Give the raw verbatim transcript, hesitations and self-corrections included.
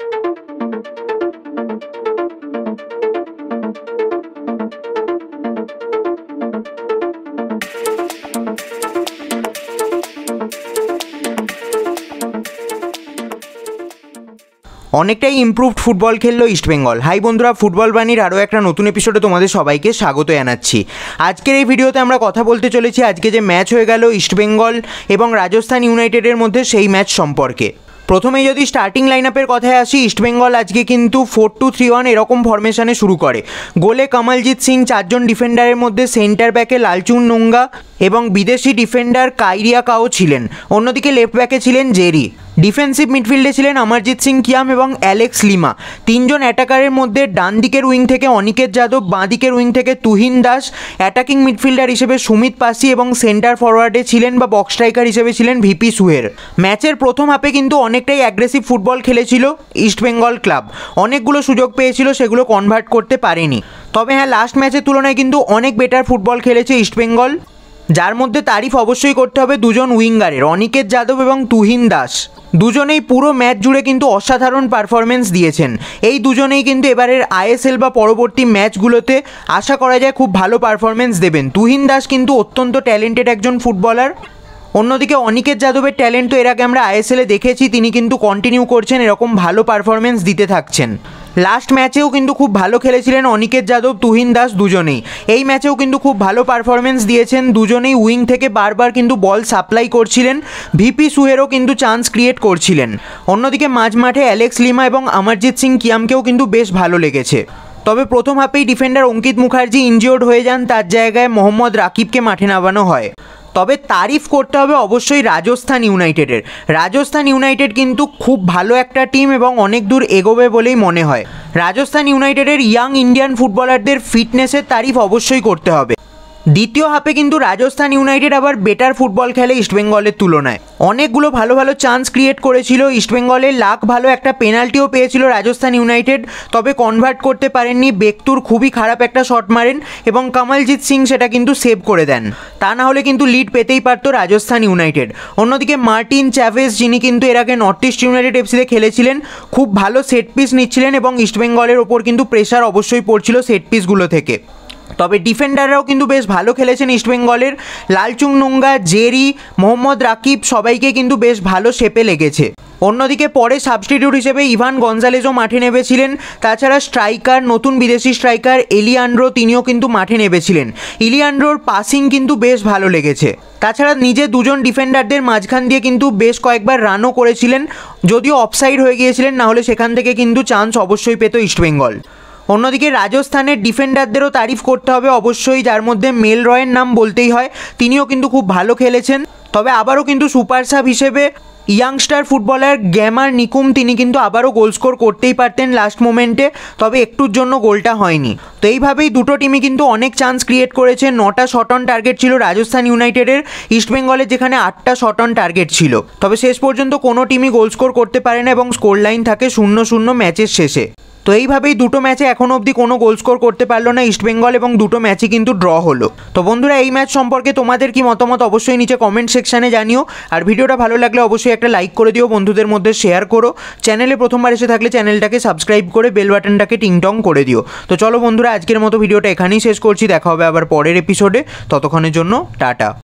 অনেকটাই improved football খেললো East Bengal. High বন্ধুরা, ফুটবল বাণীর আরও একটা নতুন এপিসোডে তোমাদের সবাইকে স্বাগত জানাচ্ছি। আজকের এই ভিডিওতে আমরা কথা বলতে চলেছি আজকে যে ম্যাচ হয়ে গেল ইস্টবেঙ্গল এবং রাজস্থান ইউনাইটেডের মধ্যে সেই ম্যাচ সম্পর্কে। প্রথমে যদি স্টার্টিং লাইন আপের কথায় আসি, ইস্টবেঙ্গল আজকে কিন্তু ফোর টু থ্রি ওয়ান এরকম ফরমেশনে শুরু করে। গোলে কমলজিৎ সিং, চারজন ডিফেন্ডারের মধ্যে সেন্টার ব্যাকে লালচুন নোঙ্গা এবং বিদেশি ডিফেন্ডার কাইরিয়া কাও ছিলেন। অন্যদিকে লেফট ব্যাকে ছিলেন জেরি। ডিফেন্সিভ মিডফিল্ডে ছিলেন অমরজিৎ সিং কিয়াম এবং অ্যালেক্স লিমা। তিনজন অ্যাটাকারের মধ্যে ডান দিকের উইং থেকে অনিকেত যাদব, বাঁ দিকের উইং থেকে তুহিন দাস, অ্যাটাকিং মিডফিল্ডার হিসেবে সুমিত পাসি এবং সেন্টার ফরওয়ার্ডে ছিলেন বা বক্স স্ট্রাইকার হিসেবে ছিলেন ভিপি সুহের। ম্যাচের প্রথম হাফে কিন্তু অনেকটাই অ্যাগ্রেসিভ ফুটবল খেলেছিল ইস্টবেঙ্গল ক্লাব। অনেকগুলো সুযোগ পেয়েছিল, সেগুলো কনভার্ট করতে পারেনি। তবে হ্যাঁ, লাস্ট ম্যাচের তুলনায় কিন্তু অনেক বেটার ফুটবল খেলেছে ইস্টবেঙ্গল, যার মধ্যে তারিফ অবশ্যই করতে হবে দুজন উইঙ্গারের, অনিকেত যাদব এবং তুহিন দাস। দুজনেই পুরো ম্যাচ জুড়ে কিন্তু অসাধারণ পারফরমেন্স দিয়েছেন। এই দুজনেই কিন্তু এবারের আইএসএল বা পরবর্তী ম্যাচগুলোতে আশা করা যায় খুব ভালো পারফরমেন্স দেবেন। তুহিন দাস কিন্তু অত্যন্ত ট্যালেন্টেড একজন ফুটবলার। অন্যদিকে অনিকেত যাদবের ট্যালেন্ট তো এর আগে আমরা আইএসএলে দেখেছি, তিনি কিন্তু কন্টিনিউ করছেন, এরকম ভালো পারফরমেন্স দিতে থাকছেন। লাস্ট ম্যাচেও কিন্তু খুব ভালো খেলেছিলেন অনিকেত যাদব, তুহিন দাস দুজনেই। এই ম্যাচেও কিন্তু খুব ভালো পারফরমেন্স দিয়েছেন দুজনেই। উইং থেকে বারবার কিন্তু বল সাপ্লাই করছিলেন। ভিপি সুহেরও কিন্তু চান্স ক্রিয়েট করছিলেন। অন্যদিকে মাঝ মাঠে অ্যালেক্স লিমা এবং অমরজিৎ সিং কিয়ামকেও কিন্তু বেশ ভালো লেগেছে। তবে প্রথম হাফেই ডিফেন্ডার অঙ্কিত মুখার্জি ইনজিওর্ড হয়ে যান, তার জায়গায় মোহাম্মদ রাকিবকে মাঠে নামানো হয়। তবে তারিফ করতে হবে অবশ্যই রাজস্থান ইউনাইটেডের। রাজস্থান ইউনাইটেড কিন্তু খুব ভালো একটা টিম এবং অনেক দূর এগোবে বলেই মনে হয়। রাজস্থান ইউনাইটেডের ইয়াং ইন্ডিয়ান ফুটবলারদের ফিটনেসের তারিফ অবশ্যই করতে হবে। দ্বিতীয় হাফে কিন্তু রাজস্থান ইউনাইটেড আবার বেটার ফুটবল খেলে ইস্টবেঙ্গলের তুলনায়। অনেকগুলো ভালো ভালো চান্স ক্রিয়েট করেছিল ইস্টবেঙ্গলের, লাক ভালো একটা পেনাল্টিও পেয়েছিল রাজস্থান ইউনাইটেড, তবে কনভার্ট করতে পারেননি। বেকতুর খুবই খারাপ একটা শট মারেন এবং কমলজিৎ সিং সেটা কিন্তু সেভ করে দেন। তা না হলে কিন্তু লিড পেতেই পারতো রাজস্থান ইউনাইটেড। অন্যদিকে মার্টিন চ্যাভেস, যিনি কিন্তু এর আগে নর্থ ইস্ট ইউনাইটেড এফসিতে খেলেছিলেন, খুব ভালো সেট পিস নিচ্ছিলেন এবং ইস্টবেঙ্গলের ওপর কিন্তু প্রেশার অবশ্যই পড়ছিল সেট পিসগুলো থেকে। তবে ডিফেন্ডাররাও কিন্তু বেশ ভালো খেলেছেন ইস্টবেঙ্গলের। লালচুং নোঙ্গা, জেরি, মোহাম্মদ রাকিব সবাইকে কিন্তু বেশ ভালো শেপে লেগেছে। অন্যদিকে পরে সাবস্টিটিউট হিসেবে ইভান গঞ্জালেজও মাঠে নেমেছিলেন। তাছাড়া স্ট্রাইকার, নতুন বিদেশি স্ট্রাইকার এলিয়ান্ড্রো, তিনিও কিন্তু মাঠে নেমেছিলেন। এলিয়ান্ড্রোর পাসিং কিন্তু বেশ ভালো লেগেছে। তাছাড়া নিজে দুজন ডিফেন্ডারদের মাঝখান দিয়ে কিন্তু বেশ কয়েকবার রানও করেছিলেন, যদিও অফসাইড হয়ে গিয়েছিলেন, না হলে সেখান থেকে কিন্তু চান্স অবশ্যই পেত ইস্টবেঙ্গল। অন্যদিকে রাজস্থানের ডিফেন্ডারদেরও তারিফ করতে হবে অবশ্যই, যার মধ্যে মেল রয়ের নাম বলতেই হয়। তিনিও কিন্তু খুব ভালো খেলেছেন। তবে আবারও কিন্তু সুপার সাব হিসেবে ইয়াংস্টার ফুটবলার গ্যামার নিকুম, তিনি কিন্তু আবারও গোল স্কোর করতেই পারতেন লাস্ট মোমেন্টে, তবে একটুর জন্য গোলটা হয়নি। তো এইভাবেই দুটো টিমই কিন্তু অনেক চান্স ক্রিয়েট করেছে। নটা শট অন টার্গেট ছিল রাজস্থান ইউনাইটেডের, ইস্টবেঙ্গলের যেখানে আটটা শট অন টার্গেট ছিল। তবে শেষ পর্যন্ত কোনো টিমই গোল স্কোর করতে পারে না এবং স্কোর লাইন থাকে শূন্য শূন্য ম্যাচের শেষে। তো এইভাবেই দুটো ম্যাচে এখনও অবধি কোনো গোল স্কোর করতে পারলো না ইস্টবেঙ্গল এবং দুটো ম্যাচই কিন্তু ড্র হলো। তো বন্ধুরা, এই ম্যাচ সম্পর্কে তোমাদের কি মতামত অবশ্যই নিচে কমেন্ট সেকশানে জানিও। আর ভিডিওটা ভালো লাগলে অবশ্যই একটা লাইক করে দিও, বন্ধুদের মধ্যে শেয়ার করো। চ্যানেলে প্রথমবার এসে থাকলে চ্যানেলটাকে সাবস্ক্রাইব করে বেল বাটনটাকে টিংটং করে দিও। তো চলো বন্ধুরা, আজকের মতো ভিডিওটা এখানেই শেষ করছি। দেখা হবে আবার পরের এপিসোডে। ততক্ষণের জন্য টাটা।